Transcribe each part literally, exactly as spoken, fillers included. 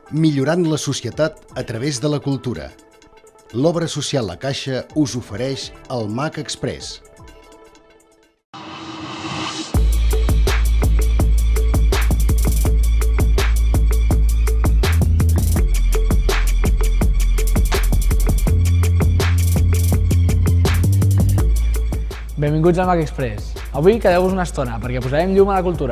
Millorant la societat a través de la cultura. L'obra social La Caixa us ofereix el Mac Express. Benvinguts al Mac Express. Avui quedeu-vos una estona perquè posarem llum a la cultura.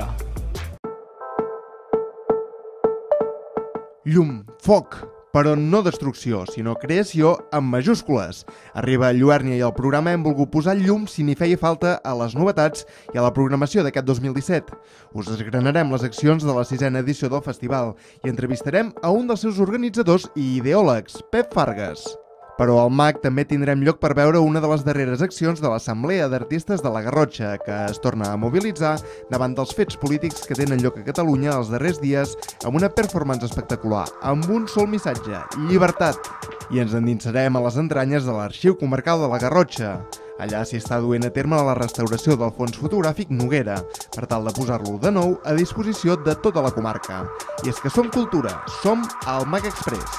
Llum, foc, però no destrucció, sinó creació amb majúscules. Arriba a Lluèrnia i al programa hem volgut posar llum si n'hi feia falta a les novetats i a la programació d'aquest dos mil disset. Us desgranarem les accions de la sisena edició del festival i entrevistarem a un dels seus organitzadors i ideòlegs, Pep Fargas. Però al Mac també tindrem lloc per veure una de les darreres accions de l'Assemblea d'Artistes de la Garrotxa, que es torna a mobilitzar davant dels fets polítics que tenen lloc a Catalunya els darrers dies amb una performance espectacular, amb un sol missatge, llibertat. I ens endinsarem a les entranyes de l'Arxiu Comarcal de la Garrotxa. Allà s'hi està duent a terme la restauració del fons fotogràfic Noguera, per tal de posar-lo de nou a disposició de tota la comarca. I és que som cultura, som al Mac Express.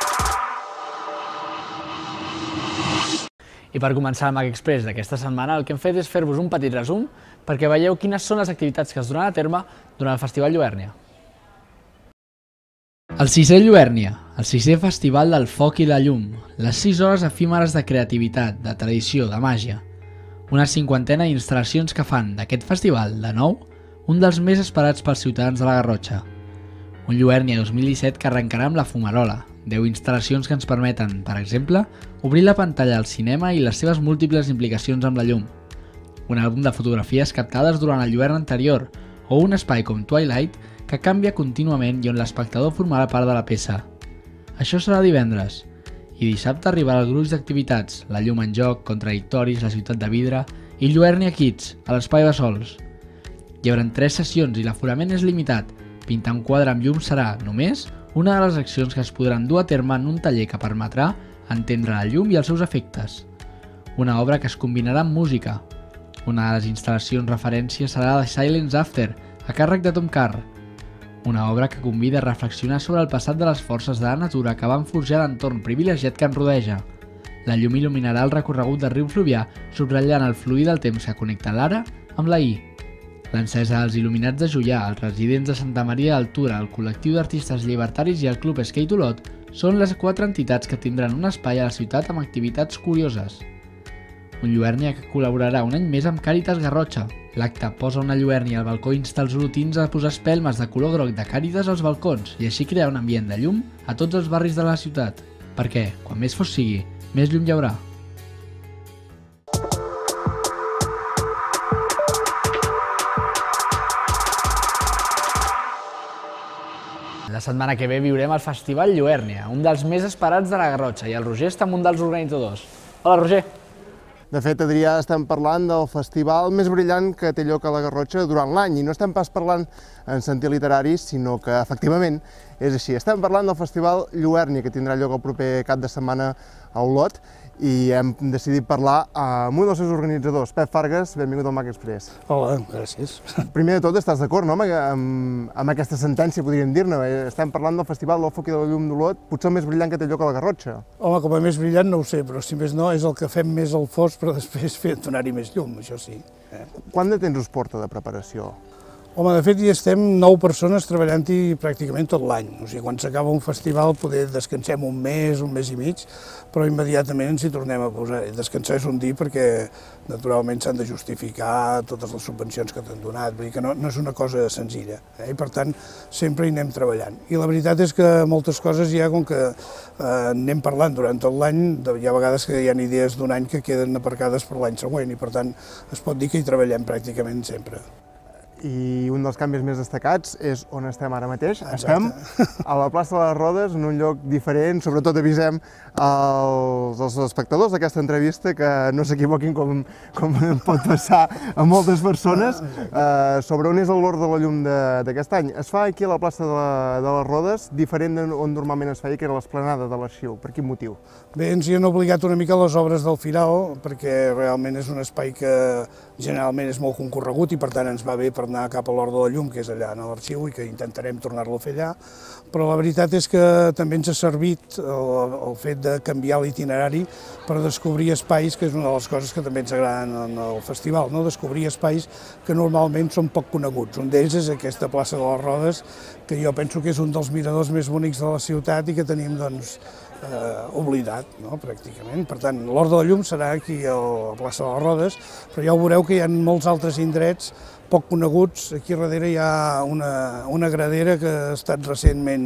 I per començar el Mac Express d'aquesta setmana, el que hem fet és fer-vos un petit resum perquè veieu quines són les activitats que es duran a terme durant el Festival Lluèrnia. El sisè Lluèrnia, el sisè Festival del Foc i la Llum, les sis hores efímeres de creativitat, de tradició, de màgia. Una cinquantena d'instal·lacions que fan d'aquest festival, de nou, un dels més esperats pels ciutadans de la Garrotxa. Un Lluèrnia dos mil disset que arrencarà amb la Fumarola, deu instal·lacions que ens permeten, per exemple, obrir la pantalla al cinema i les seves múltiples implicacions amb la llum, un àlbum de fotografies captades durant el Lluern anterior o un espai com Twilight que canvia contínuament i on l'espectador formarà part de la peça. Això serà divendres, i dissabte arribarà el gruix d'activitats, la llum en joc, contradictoris, la ciutat de vidre i Lluèrnia Kids, a l'Espai Bessols. Hi haurà tres sessions i l'aforament és limitat. Pintar un quadre amb llum serà, només, una de les accions que es podran dur a terme en un taller que permetrà entendre la llum i els seus efectes. Una obra que es combinarà amb música. Una de les instal·lacions referència serà The Silence After, a càrrec de Tom Carr. Una obra que convida a reflexionar sobre el passat de les forces de la natura que van forjar l'entorn privilegiat que ens rodeja. La llum il·luminarà el recorregut del riu Fluvià, subratllant el fluir del temps que connecta l'ara amb l'ahir. L'encesa dels il·luminats de Juià, els residents de Santa Maria d'Altura, el col·lectiu d'artistes llibertaris i el Club Skate Olot són les quatre entitats que tindran un espai a la ciutat amb activitats curioses. Un Lluèrnia que col·laborarà un any més amb Càritas Garrotxa. L'acte posa una Lluèrnia al balcó i insta els olotins a posar espelmes de color groc de Càritas als balcons i així crear un ambient de llum a tots els barris de la ciutat. Perquè, quan més fos sigui, més llum hi haurà. La setmana que ve viurem el Festival Lluèrnia, un dels més esperats de la Garrotxa, i el Roger està amb un dels organitzadors. Hola, Roger! De fet, Adrià, estem parlant del festival més brillant que té lloc a la Garrotxa durant l'any, i no estem pas parlant en sentit literari, sinó que, efectivament, és així. Estem parlant del Festival Lluèrnia, que tindrà lloc el proper cap de setmana a Olot, i hem decidit parlar amb un dels seus organitzadors, Pep Fargas. Benvingut al Mac Express. Hola, gràcies. Primer de tot, estàs d'acord, no?, amb, amb aquesta sentència, podríem dir-ne? Estem parlant del Festival del Foc i de la Llum d'Olot, potser el més brillant que té lloc a la Garrotxa. Home, com a més brillant no ho sé, però si més no és el que fem més al fosc, però després fer donar-hi més llum, això sí. Eh? Quant de temps us porta de preparació? Home, de fet, hi estem nou persones treballant-hi pràcticament tot l'any. O sigui, quan s'acaba un festival, poder descansem un mes, un mes i mig, però immediatament ens hi tornem a posar. Descansar és un dir perquè, naturalment, s'han de justificar totes les subvencions que t'han donat. Vull dir que no, no és una cosa senzilla, eh? I per tant, sempre hi anem treballant. I la veritat és que moltes coses ja, com que eh, anem parlant durant tot l'any, hi ha vegades que hi ha idees d'un any que queden aparcades per l'any següent, i per tant, es pot dir que hi treballem pràcticament sempre. I un dels canvis més destacats és on estem ara mateix. Exacte. Estem a la plaça de les Rodes, en un lloc diferent. Sobretot avisem als, als espectadors d'aquesta entrevista que no s'equivoquin, com, com pot passar a moltes persones, eh, sobre on és l'hort de la llum d'aquest any. Es fa aquí a la plaça de, la, de les Rodes, diferent d'on normalment es feia, que era l'esplanada de l'Arxiu. Per quin motiu? Bé, ens hi han obligat una mica les obres del Firal, perquè realment és un espai que generalment és molt concorregut i per tant ens va bé per anar cap a l'Hort de la Llum, que és allà a l'arxiu, i que intentarem tornar-lo a fer allà, però la veritat és que també ens ha servit el, el fet de canviar l'itinerari per descobrir espais, que és una de les coses que també ens agraden en el festival, no? Descobrir espais que normalment són poc coneguts. Un d'ells és aquesta plaça de les Rodes, que jo penso que és un dels miradors més bonics de la ciutat i que tenim, doncs, eh, oblidat, no?, pràcticament. Per tant, l'Hort de la Llum serà aquí a la plaça de les Rodes, però ja ho veureu que hi ha molts altres indrets poc coneguts. Aquí darrere hi ha una, una gradera que ha estat recentment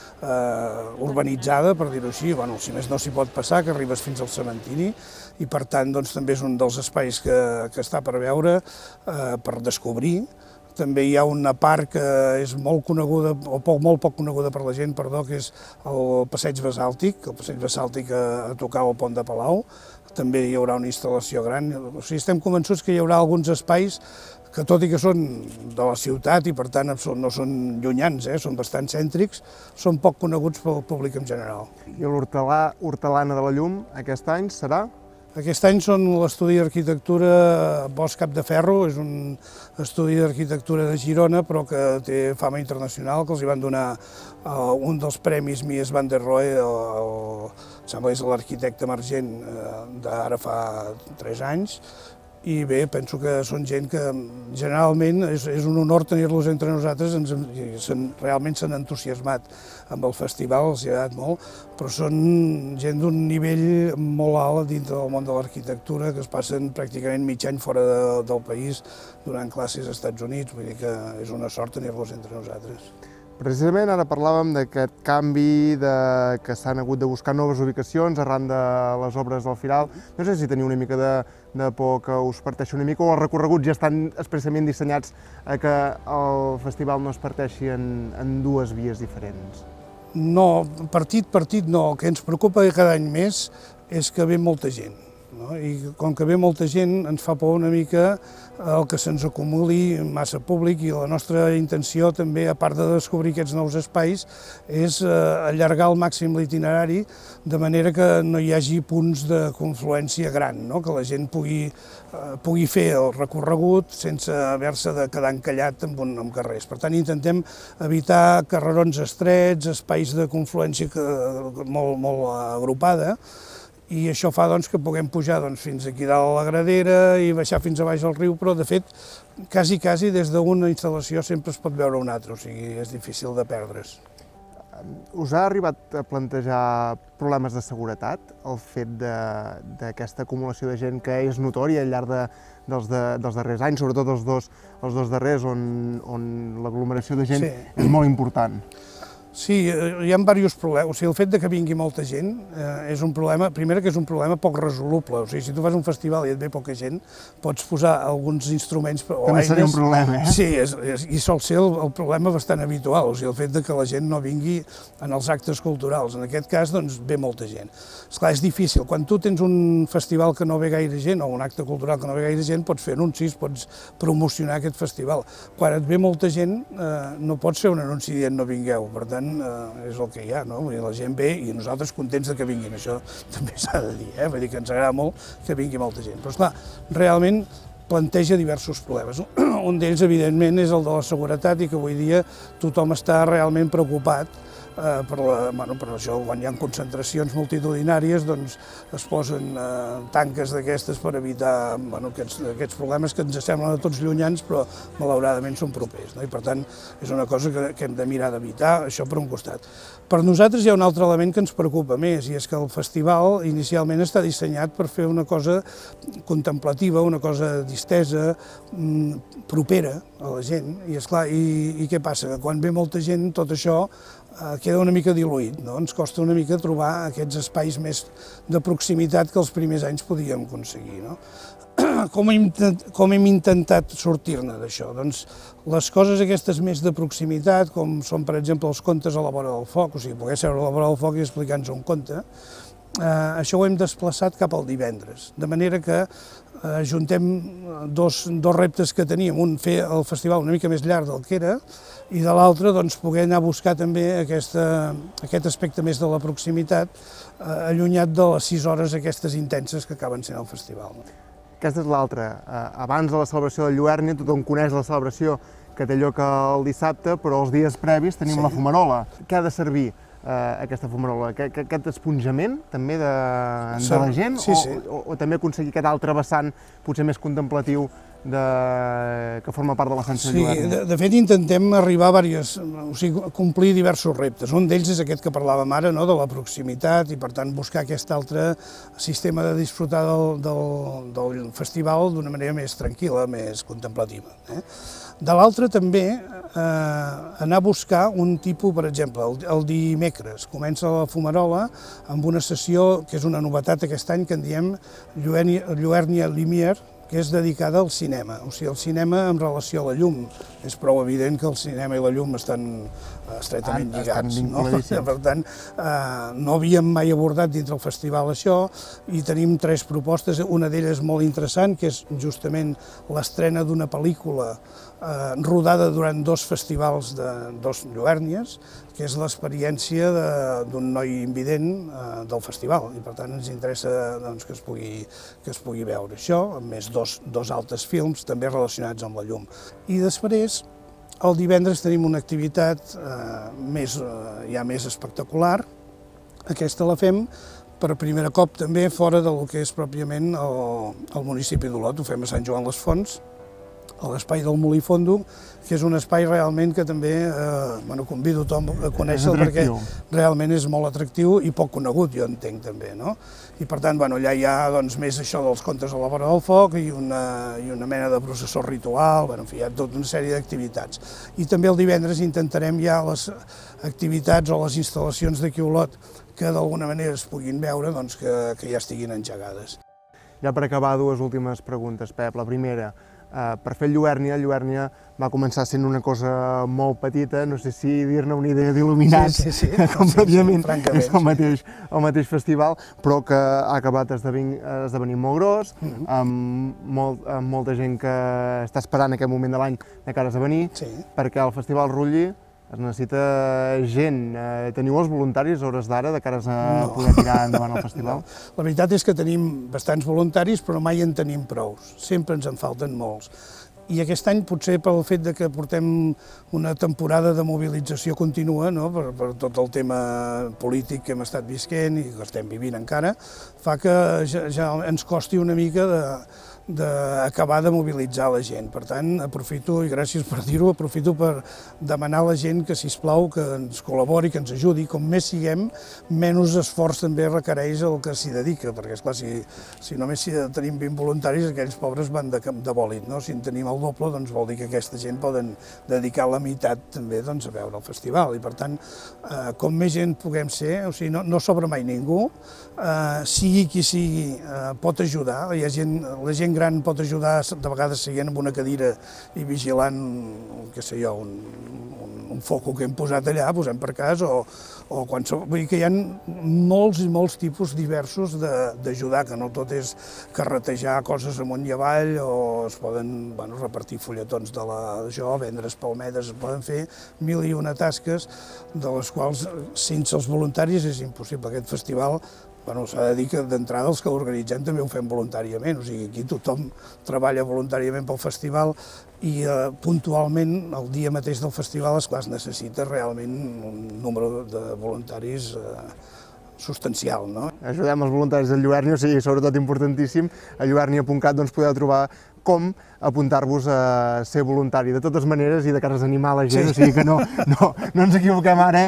eh, urbanitzada, per dir-ho així. Bueno, si més no s'hi pot passar, que arribes fins al cementiri, i per tant doncs, també és un dels espais que, que està per veure, eh, per descobrir. També hi ha una part que és molt coneguda, o poc, molt poc coneguda per la gent, perdó, que és el passeig basàltic, el passeig basàltic a, a tocar al Pont de Palau. També hi haurà una instal·lació gran. O sigui, estem convençuts que hi haurà alguns espais que, tot i que són de la ciutat i per tant no són llunyans, eh, són bastant cèntrics, són poc coneguts pel públic en general. I l'Hortalà, Hortalana de la Llum aquest any serà? Aquest any són l'estudi d'arquitectura Bosch Capdeferro, és un estudi d'arquitectura de Girona, però que té fama internacional, que els hi van donar uh, un dels premis Mies van der Rohe, el, el, sembla que és l'arquitecte emergent uh, d'ara fa tres anys, i bé, penso que són gent que generalment és, és un honor tenir-los entre nosaltres, ens, sen, realment s'han entusiasmat amb el festival, els ha agradat molt, però són gent d'un nivell molt alt dintre del món de l'arquitectura, que es passen pràcticament mig any fora de, del país donant classes als Estats Units, vull dir que és una sort tenir-los entre nosaltres. Precisament ara parlàvem d'aquest canvi, de que s'han hagut de buscar noves ubicacions arran de les obres del Firal. No sé si teniu una mica de, de por que us parteixi una mica, o els recorreguts ja estan expressament dissenyats a que el festival no es parteixi en, en dues vies diferents. No, partit, partit no. El que ens preocupa cada any més és que ve molta gent. No? I com que ve molta gent ens fa por una mica el que se'ns acumuli massa públic, i la nostra intenció també, a part de descobrir aquests nous espais, és eh, allargar al màxim l'itinerari de manera que no hi hagi punts de confluència gran, no? Que la gent pugui, eh, pugui fer el recorregut sense haver-se de quedar encallat en, un, en carrers. Per tant, intentem evitar carrerons estrets, espais de confluència que, molt, molt agrupada, i això fa doncs, que puguem pujar doncs, fins aquí dalt a la gradera i baixar fins a baix al riu, però de fet, quasi, quasi des d'una instal·lació sempre es pot veure una altra, o sigui, és difícil de perdre's. Us ha arribat a plantejar problemes de seguretat, el fet d'aquesta acumulació de gent que és notòria al llarg de, dels, de, dels darrers anys, sobretot els dos, els dos darrers, on, on l'aglomeració de gent sí. és molt important? Sí, hi ha diversos problemes. O sigui, el fet de que vingui molta gent eh, és un problema, primer que és un problema poc resoluble. O sigui, si tu fas un festival i et ve poca gent, pots posar alguns instruments o També eines... seria un problema, eh? Sí, és, és, i sol ser el, el problema bastant habitual, o sigui, el fet de que la gent no vingui en els actes culturals. En aquest cas, doncs, ve molta gent. Esclar, és difícil. Quan tu tens un festival que no ve gaire gent, o un acte cultural que no ve gaire gent, pots fer anuncis, pots promocionar aquest festival. Quan et ve molta gent, eh, no pots fer un anunci dient no vingueu. Per tant, Eh, és el que hi ha, no? Vull dir, la gent ve i nosaltres contents de que vinguin, això també s'ha de dir, eh? Vull dir que ens agrada molt que vingui molta gent. Però esclar, realment planteja diversos problemes. Un d'ells, evidentment, és el de la seguretat, i que avui dia tothom està realment preocupat eh, per, la, bueno, per això, quan hi ha concentracions multitudinàries, doncs es posen eh, tanques d'aquestes per evitar bueno, aquests, aquests problemes que ens semblen a tots llunyans, però malauradament són propers, no? I per tant és una cosa que, que hem de mirar d'evitar, això per un costat. Per nosaltres hi ha un altre element que ens preocupa més, i és que el festival inicialment està dissenyat per fer una cosa contemplativa, una cosa distesa, propera a la gent, i esclar, i, i què passa? Quan ve molta gent tot això eh, queda una mica diluït, no? Ens costa una mica trobar aquests espais més de proximitat que els primers anys podíem aconseguir, no? Com hem, com hem intentat sortir-ne d'això? Doncs les coses aquestes més de proximitat, com són per exemple els contes a la vora del foc, o sigui, poder seure a la vora del foc i explicar-nos un conte, eh, això ho hem desplaçat cap al divendres, de manera que eh, juntem dos, dos reptes que teníem, un fer el festival una mica més llarg del que era, i de l'altre doncs, poder anar a buscar també aquesta, aquest aspecte més de la proximitat, eh, allunyat de les sis hores aquestes intenses que acaben sent el festival. aquesta és l'altra. Abans de la celebració de Lluèrnia, tothom coneix la celebració que té lloc el dissabte, però els dies previs tenim la fumarola. Què ha de servir aquesta fumarola? Aquest esponjament també de la gent? O també aconseguir aquest altre vessant, potser més contemplatiu, que forma part de l'essència de Lluèrnia? Sí, de fet intentem arribar a diversos, o sigui, complir diversos reptes. Un d'ells és aquest que parlàvem ara, de la proximitat, i per tant buscar aquest altre sistema de disfrutar del festival d'una manera més tranquil·la, més contemplativa. De l'altre també anar a buscar un tipus, per exemple, el dimecres comença la fumarola amb una sessió que és una novetat aquest any que en diem Lluèrnia Lumière, que és dedicada al cinema, o sigui, el cinema en relació a la llum. És prou evident que el cinema i la llum estan estretament lligats, no? Per tant, no havíem mai abordat dintre el festival això, i tenim tres propostes. Una d'elles molt interessant, que és justament l'estrena d'una pel·lícula rodada durant dos festivals de dos Lluèrnies, que és l'experiència d'un noi invident del festival, i per tant ens interessa que es pugui veure això, amb més dos altres films també relacionats amb la llum. I després, el divendres tenim una activitat ja més espectacular. Aquesta la fem per primer cop també fora del que és pròpiament el municipi d'Olot. Ho fem a Sant Joan les Fonts, a l'espai del Molí Fondo, que és un espai realment que també convido a tothom a conèixer-lo perquè realment és molt atractiu i poc conegut, jo entenc també. I per tant, allà hi ha més això dels contes a la vora del foc i una mena de processó ritual, en fi, hi ha tota una sèrie d'activitats. I també el divendres intentarem ja les activitats o les instal·lacions d'aquí a Olot que d'alguna manera es puguin veure, que ja estiguin engegades. Ja per acabar, dues últimes preguntes, Pep. La primera, per fer Lluèrnia, Lluèrnia va començar sent una cosa molt petita, no sé si dir-ne una idea d'il·luminats, com pròpiament és el mateix festival, però que ha acabat esdevenint molt gros, amb molta gent que està esperant aquest moment de l'any de cara a esdevenir, perquè el Festival Rulli es necessita gent. Teniu els voluntaris a hores d'ara de cara a poder tirar endavant el festival? La veritat és que tenim bastants voluntaris, però mai en tenim prous. Sempre ens en falten molts. I aquest any, potser pel fet que portem una temporada de mobilització contínua per tot el tema polític que hem estat visquent i que estem vivint encara, fa que ja ens costi una mica d'acabar de mobilitzar la gent. Per tant, aprofito, i gràcies per dir-ho, aprofito per demanar a la gent que, sisplau, que ens col·labori, que ens ajudi. Com més siguem, menys esforç també requereix el que s'hi dedica, perquè, esclar, si només tenim vint voluntaris, aquells pobres van de bòlit, no? Si en tenim el doble, doncs vol dir que aquesta gent poden dedicar la meitat també a veure el festival. I, per tant, com més gent puguem ser, o sigui, no sobra mai ningú, sigui qui sigui, pot ajudar. La gent gran pot ajudar, de vegades seguint amb una cadira i vigilant, què sé jo, un foco que hem posat allà, posem per cas, o qualsevol... Vull dir que hi ha molts i molts tipus diversos d'ajudar, que no tot és carretejar coses amunt i avall, o es poden repartir fulletons d'això, vendre espalmedes, es poden fer mil i una tasques, de les quals, sense els voluntaris, és impossible. Aquest festival s'ha de dir que d'entrada els que l'organitzem també ho fem voluntàriament, o sigui, aquí tothom treballa voluntàriament pel festival i puntualment, el dia mateix del festival, esclar, es necessita realment un número de voluntaris substancial. Ajudem els voluntaris de Lluèrnia, o sigui, sobretot importantíssim, a lluèrnia punt cat podeu trobar com apuntar-vos a ser voluntari. De totes maneres, i de cara a animar la gent, o sigui que no ens equivoquem ara,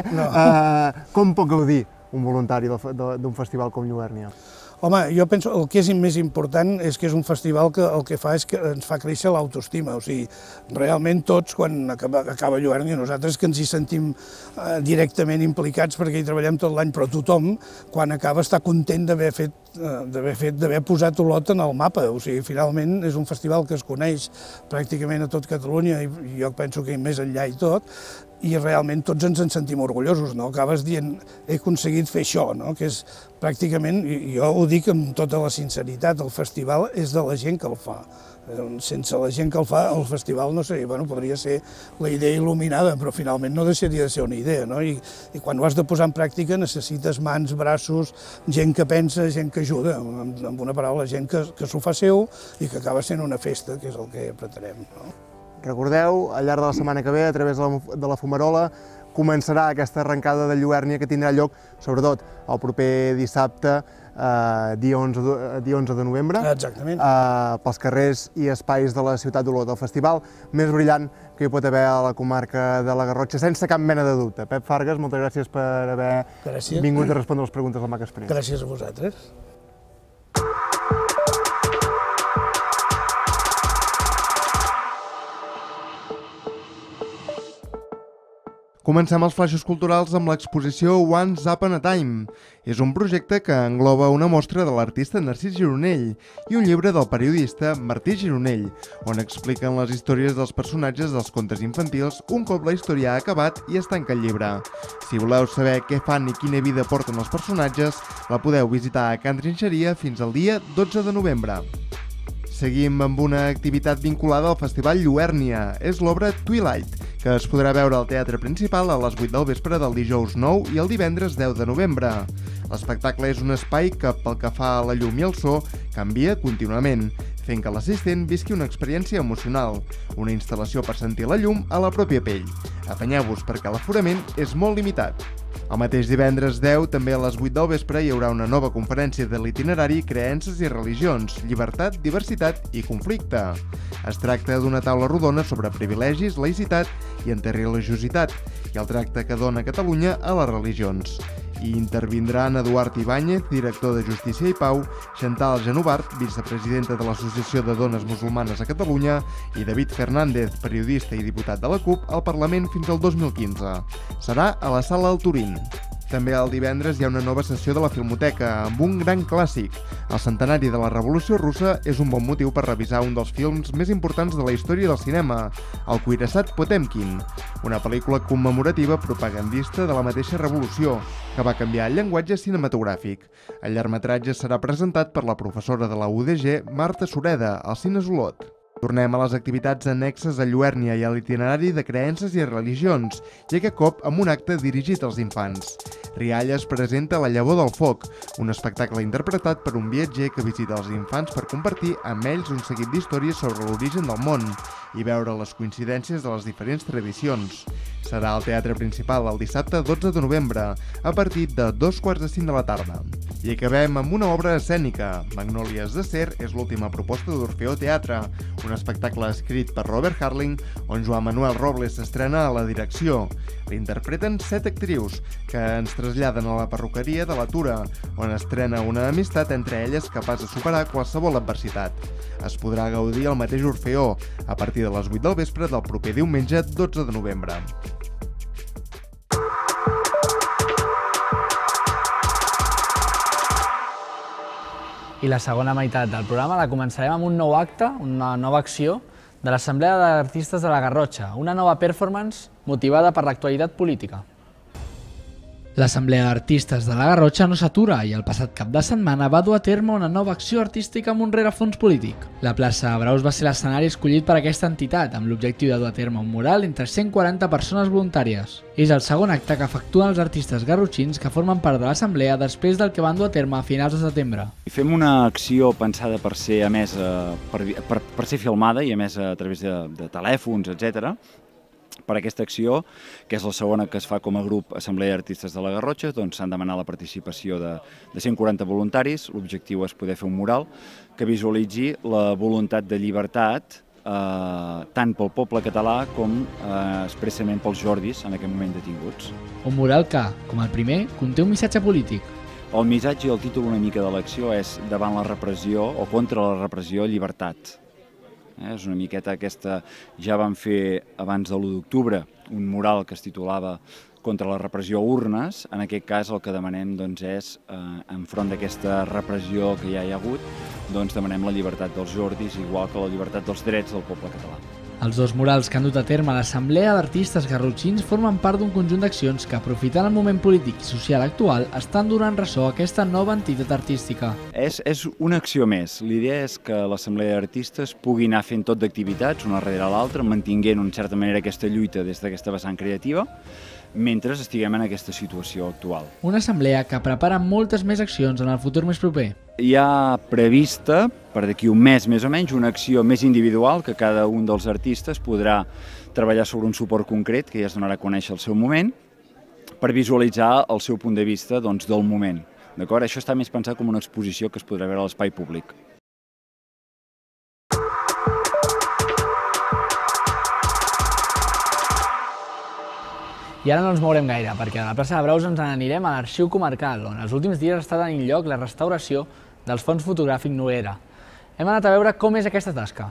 com pot gaudir un voluntari d'un festival com Lluèrnia? Home, jo penso que el que és més important és que és un festival que el que fa és que ens fa créixer l'autoestima. O sigui, realment tots, quan acaba Lluèrnia, nosaltres que ens hi sentim directament implicats perquè hi treballem tot l'any, però tothom, quan acaba, està content d'haver fet d'haver posat Olot en el mapa. O sigui, finalment és un festival que es coneix pràcticament a tot Catalunya i jo penso que més enllà i tot, i realment tots ens en sentim orgullosos, no? Acabes dient, he aconseguit fer això, no? Que és pràcticament, i jo ho dic amb tota la sinceritat, el festival és de la gent que el fa. Sense la gent que el fa, el festival no sé, bueno, podria ser la idea il·luminada, però finalment no deixaria de ser una idea, no? I, i quan ho has de posar en pràctica necessites mans, braços, gent que pensa, gent que ajuda, amb, amb una paraula, gent que, que s'ho fa seu i que acaba sent una festa, que és el que pretenem, no? Recordeu, al llarg de la setmana que ve, a través de la, de la Fumarola, començarà aquesta arrencada de Lluèrnia que tindrà lloc, sobretot, el proper dissabte, eh, dia onze de novembre, Exactament. Eh, pels carrers i espais de la ciutat d'Olot, el festival més brillant que hi pot haver a la comarca de la Garrotxa, sense cap mena de dubte. Pep Fargas, moltes gràcies per haver Gràcies. vingut a respondre les preguntes del Mac Express. Gràcies a vosaltres. Comencem els flaixos culturals amb l'exposició Once Upon a Time. És un projecte que engloba una mostra de l'artista Narcís Gironell i un llibre del periodista Martí Gironell, on expliquen les històries dels personatges dels contes infantils un cop la història ha acabat i es tanca el llibre. Si voleu saber què fan i quina vida porten els personatges, la podeu visitar a Can Trinxeria fins al dia dotze de novembre. Seguim amb una activitat vinculada al Festival Lluèrnia. És l'obra Twilight, que es podrà veure al Teatre Principal a les vuit del vespre del dijous nou i el divendres deu de novembre. L'espectacle és un espai que, pel que fa a la llum i el so, canvia contínuament, fent que l'assistent visqui una experiència emocional, una instal·lació per sentir la llum a la pròpia pell. Apanyeu-vos perquè l'aforament és molt limitat. El mateix divendres deu, també a les vuit del vespre, hi haurà una nova conferència de l'itinerari Creences i religions, llibertat, diversitat i conflicte. Es tracta d'una taula rodona sobre privilegis, laïcitat i antireligiositat i el tracte que dona Catalunya a les religions. Hi intervindran Eduard Ibáñez, director de Justícia i Pau, Chantal Genovart, vicepresidenta de l'Associació de Dones Musulmanes a Catalunya, i David Fernández, periodista i diputat de la CUP, al Parlament fins al dos mil quinze. Serà a la Sala El Turín. També el divendres hi ha una nova sessió de la Filmoteca, amb un gran clàssic. El centenari de la Revolució Russa és un bon motiu per revisar un dels films més importants de la història del cinema, El cuirassat Potemkin, una pel·lícula commemorativa propagandista de la mateixa revolució, que va canviar el llenguatge cinematogràfic. El llargmetratge serà presentat per la professora de la U D G, Marta Sureda, al Cines Olot. Tornem a les activitats annexes a Lluèrnia i a l'itinerari de creences i religions, i aquest cop amb un acte dirigit als infants. Rialles presenta La llavor del foc, un espectacle interpretat per un viatger que visita els infants per compartir amb ells un seguit d'històries sobre l'origen del món i veure les coincidències de les diferents tradicions. Serà al Teatre Principal el dissabte dotze de novembre, a partir de dos quarts de cinc de la tarda. I acabem amb una obra escènica. Magnòlies d'acer és l'última proposta d'Orfeó Teatre, un espectacle escrit per Robert Harling, on Joan Manuel Robles s'estrena a la direcció. L'interpreten set actrius, que ens traslladen a la perruqueria de la Tura, on estrena una amistat entre elles capaç de superar qualsevol adversitat. Es podrà gaudir al mateix Orfeó, a partir de les vuit del vespre del proper diumenge dotze de novembre. I la segona meitat del programa la començarem amb un nou acte, una nova acció de l'Assemblea d'Artistes de la Garrotxa, una nova performance motivada per l'actualitat política. L'Assemblea d'Artistes de la Garrotxa no s'atura i el passat cap de setmana va dur a terme una nova acció artística amb un rerefons polític. La plaça Braus va ser l'escenari escollit per aquesta entitat, amb l'objectiu de dur a terme un mural entre cent quaranta persones voluntàries. És el segon acte que efectuen els artistes garrotxins que formen part de l'Assemblea després del que van dur a terme a finals de setembre. Fem una acció pensada per ser emesa, per, per, per ser filmada i emesa a través de, de telèfons, etcètera, per aquesta acció, que és la segona que es fa com a grup Assemblea d'Artistes de la Garrotxa, doncs s'han demanat la participació de, de cent quaranta voluntaris. L'objectiu és poder fer un mural que visualitzi la voluntat de llibertat eh, tant pel poble català com eh, expressament pels Jordis en aquest moment detinguts. Un mural que, com el primer, conté un missatge polític. El missatge i el títol una mica de l'acció és davant la repressió o contra la repressió, llibertat. Eh, és una miqueta aquesta, ja vam fer abans de l'u d'octubre un mural que es titulava Contra la repressió urnes. En aquest cas el que demanem doncs, és, eh, enfront d'aquesta repressió que ja hi ha hagut, doncs demanem la llibertat dels Jordis, igual que la llibertat dels drets del poble català. Els dos murals que han dut a terme l'Assemblea d'Artistes Garrotxins formen part d'un conjunt d'accions que, aprofitant el moment polític i social actual, estan donant ressò a aquesta nova entitat artística. És, és una acció més. L'idea és que l'Assemblea d'Artistes pugui anar fent tot d'activitats, una darrere l'altra, mantinguent en certa manera aquesta lluita des d'aquesta vessant creativa, mentre estiguem en aquesta situació actual. Una assemblea que prepara moltes més accions en el futur més proper. Hi ha prevista, per d'aquí un mes més o menys, una acció més individual que cada un dels artistes podrà treballar sobre un suport concret, que ja es donarà a conèixer al seu moment, per visualitzar el seu punt de vista doncs, del moment. D'acord? Això està més pensat com una exposició que es podrà veure a l'espai públic. I ara no ens mourem gaire, perquè a la plaça de Braus ens n'anirem a l'Arxiu Comarcal, on els últims dies està tenint lloc la restauració dels fons fotogràfic Noguera. Hem anat a veure com és aquesta tasca.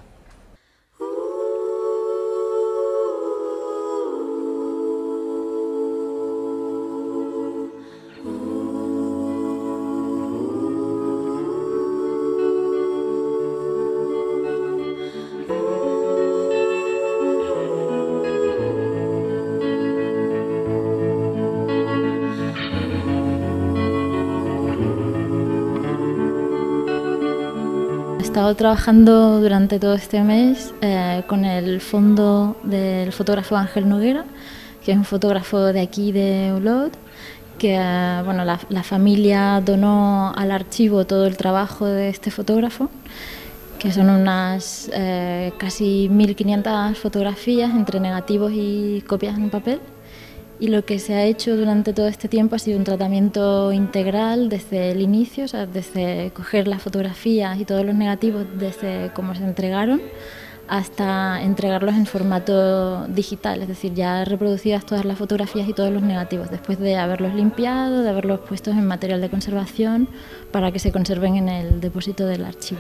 He estado trabajando durante todo este mes eh, con el fondo del fotógrafo Ángel Noguera, que es un fotógrafo de aquí de Olot, que eh, bueno, la, la familia donó al archivo todo el trabajo de este fotógrafo, que son unas eh, casi mil quinientas fotografías entre negativos y copias en papel. Y lo que se ha hecho durante todo este tiempo ha sido un tratamiento integral desde el inicio, o sea, desde coger las fotografías y todos los negativos desde cómo se entregaron hasta entregarlos en formato digital, es decir, ya reproducidas todas las fotografías y todos los negativos, después de haberlos limpiado, de haberlos puesto en material de conservación para que se conserven en el depósito del archivo.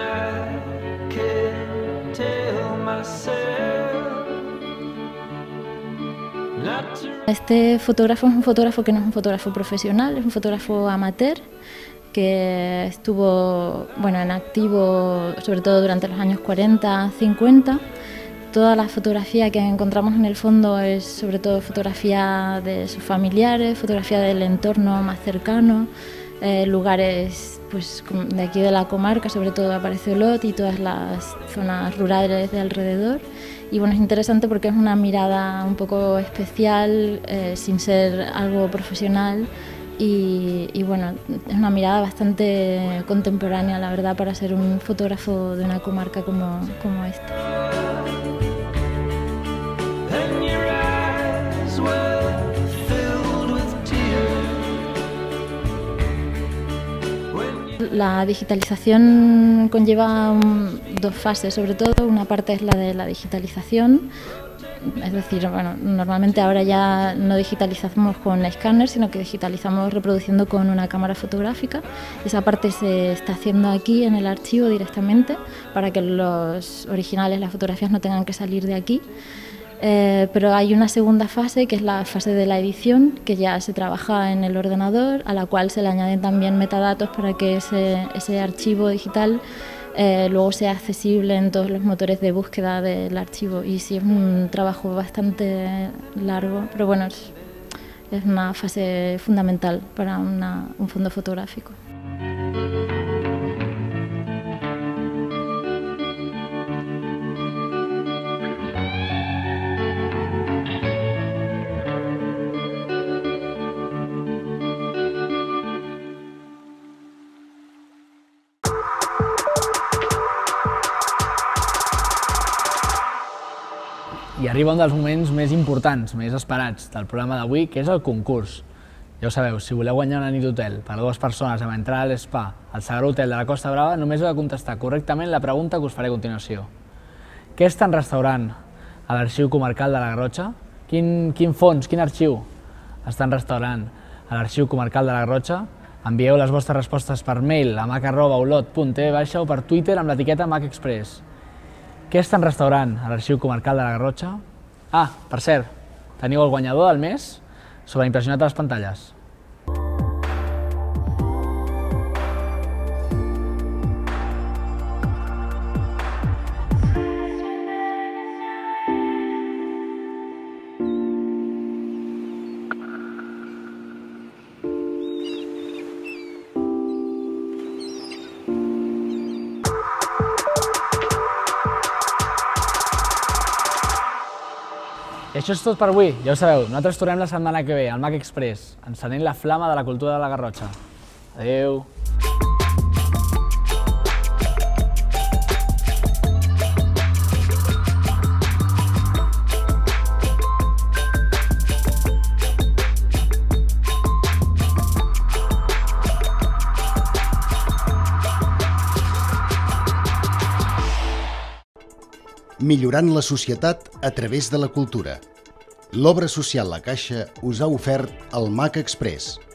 Este fotógrafo es un fotógrafo que no es un fotógrafo profesional, es un fotógrafo amateur que estuvo bueno, en activo sobre todo durante los años cuarenta, cincuenta. Toda la fotografía que encontramos en el fondo es sobre todo fotografía de sus familiares, fotografía del entorno más cercano, eh, lugares pues, de aquí de la comarca, sobre todo aparece Olot y todas las zonas rurales de alrededor. Y bueno, es interesante porque es una mirada un poco especial, eh, sin ser algo profesional y, y bueno, es una mirada bastante contemporánea, la verdad, para ser un fotógrafo de una comarca como, como esta. La digitalización conlleva un, dos fases, sobre todo. Una parte es la de la digitalización, es decir, bueno, normalmente ahora ya no digitalizamos con escáner, sino que digitalizamos reproduciendo con una cámara fotográfica. Esa parte se está haciendo aquí en el archivo directamente para que los originales, las fotografías, no tengan que salir de aquí. Eh, pero hay una segunda fase, que es la fase de la edición, que ya se trabaja en el ordenador, a la cual se le añaden también metadatos para que ese, ese archivo digital eh, luego sea accesible en todos los motores de búsqueda del archivo. Y sí, es un trabajo bastante largo, pero bueno, es, es una fase fundamental para una, un fondo fotográfico. I arriba un dels moments més importants, més esperats del programa d'avui, que és el concurs. Ja ho sabeu, si voleu guanyar una nit d'hotel per a dues persones amb entrada a l'Spa al Sagró Hotel de la Costa Brava, només heu de contestar correctament la pregunta que us faré a continuació. Què estan restaurant a l'Arxiu Comarcal de la Garrotxa? Quin, quin fons, quin arxiu estan restaurant a l'Arxiu Comarcal de la Garrotxa? Envieu les vostres respostes per mail a mac arroba olot punt t v o per Twitter amb l'etiqueta macexpress. Què estan restaurant a l'Arxiu Comarcal de la Garrotxa? Ah, per cert, teniu el guanyador del mes sobreimpressionat a les pantalles. I això és tot per avui, ja ho sabeu, nosaltres tornem la setmana que ve al Mac Express, encenent la flama de la cultura de la Garrotxa. Adéu! Millorant la societat a través de la cultura. L'obra social La Caixa us ha ofert el Mac Express.